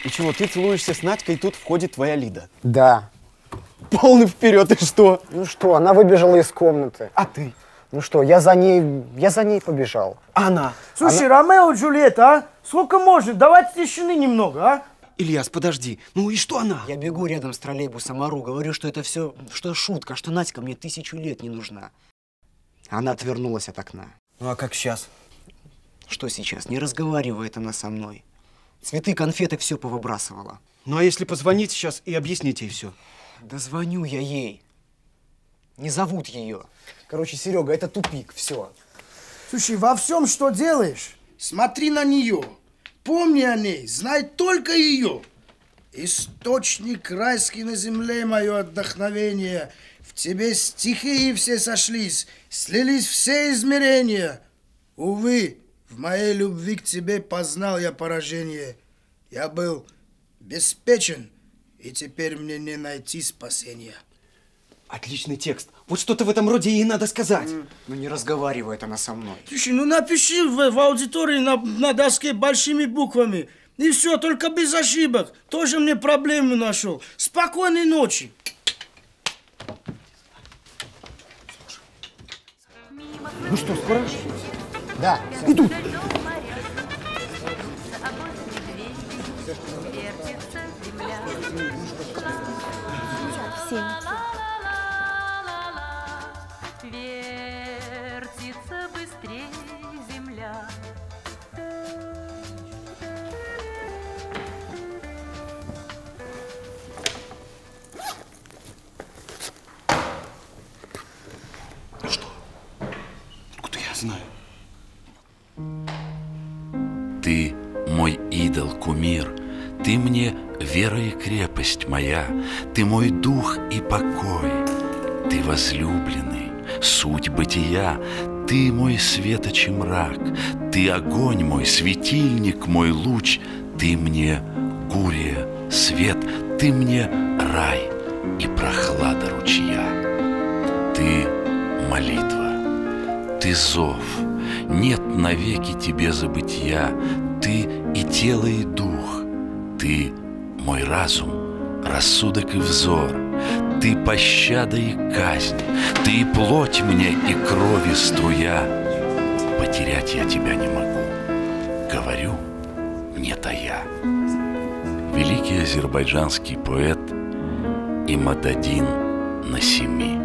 И чего, ты целуешься с Надькой, и тут входит твоя Лида? Да. Полный вперед, и что? Ну что, она выбежала из комнаты. А ты? Ну что, я за ней побежал. А она? Слушай, Ромео и Джульетта, а? Сколько можно? Давайте тишины немного, а? Ильяс, подожди. Ну и что она? Я бегу рядом с троллейбусом, ору, говорю, что это все, что шутка, что Надька мне 1000 лет не нужна. Она отвернулась от окна. Ну а как сейчас? Что сейчас? Не разговаривает она со мной. Цветы, конфеты, все повыбрасывала. Ну а если позвонить сейчас и объяснить ей все? Да звоню я ей. Не зовут ее. Короче, Серега, это тупик, все. Слушай, во всем, что делаешь, Смотри на нее. Помни о ней. Знай только ее. Источник райский на земле, мое отдохновение. В тебе стихии все сошлись, слились все измерения. Увы, в моей любви к тебе познал я поражение. Я был беспечен, и теперь мне не найти спасения. Отличный текст. Вот что-то в этом роде ей надо сказать. Ну не разговаривает она со мной. Слушай, ну напиши в аудитории на доске большими буквами. И все, только без ошибок. Тоже мне проблемы нашел. Спокойной ночи. Ну что, скоро? Да. Идут. Вертится быстрее земля. Ну что? Откуда я знаю? Ты мой идол, кумир, ты мне вера и крепость моя, ты мой дух и покой, ты возлюбленный, суть бытия, ты мой светоч и мрак, ты огонь мой, светильник мой луч, ты мне гурия, свет, ты мне рай и прохлада ручья. Ты молитва, ты зов, нет навеки тебе забытья, ты и тело, и дух, ты мой разум, рассудок и взор, ты пощада и казнь, ты и плоть мне, и крови струя. Потерять я тебя не могу, говорю, не тая. Великий азербайджанский поэт Имададин Насими.